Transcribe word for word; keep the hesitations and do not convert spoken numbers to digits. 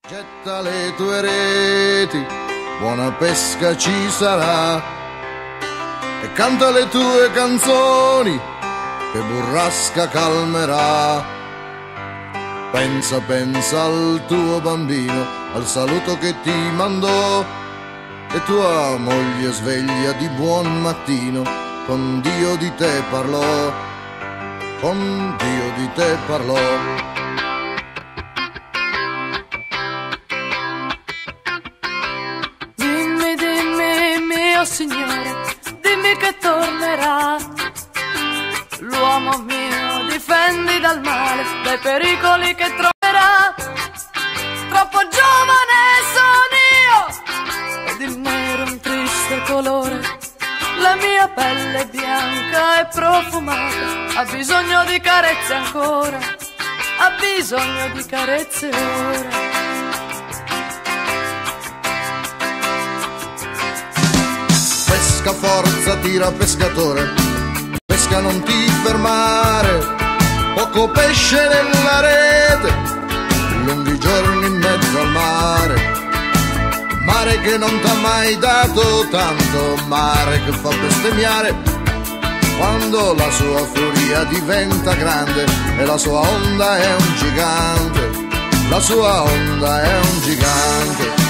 Getta le tue reti, buona pesca ci sarà, e canta le tue canzoni, che burrasca calmerà. Pensa, pensa al tuo bambino, al saluto che ti mandò, e tua moglie sveglia di buon mattino, con Dio di te parlò, con Dio di te parlò. Dimmi, dimmi, mio Signore, dimmi che tornerà. L'uomo mio, difendi dal male, dai pericoli che troverà. Troppo giovane sono io, ed il nero è un triste colore. La mia pelle è bianca e profumata, ha bisogno di carezze ancora, ha bisogno di carezze ora. Pesca, forza, tira pescatore, pesca, non ti fermare, poco pesce nella rete, lunghi giorni in mezzo al mare, mare che non t'ha mai dato tanto, mare che fa bestemmiare quando la sua furia diventa grande, e la sua onda è un gigante, la sua onda è un gigante.